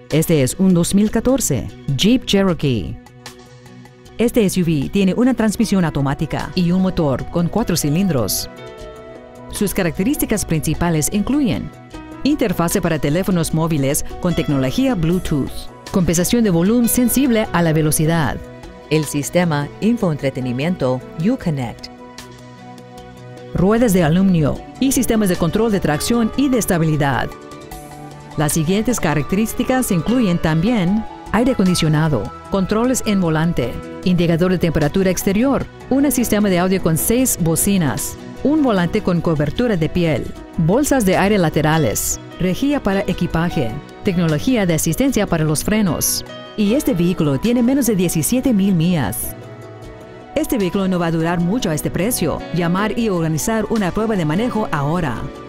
Este es un 2014 Jeep Cherokee. Este SUV tiene una transmisión automática y un motor con 4 cilindros. Sus características principales incluyen interfase para teléfonos móviles con tecnología Bluetooth, compensación de volumen sensible a la velocidad, el sistema infoentretenimiento Uconnect, ruedas de aluminio y sistemas de control de tracción y de estabilidad. Las siguientes características incluyen también aire acondicionado, controles en volante, indicador de temperatura exterior, un sistema de audio con 6 bocinas, un volante con cobertura de piel, bolsas de aire laterales, rejilla para equipaje, tecnología de asistencia para los frenos. Y este vehículo tiene menos de 17,000 millas. Este vehículo no va a durar mucho a este precio. Llamar y organizar una prueba de manejo ahora.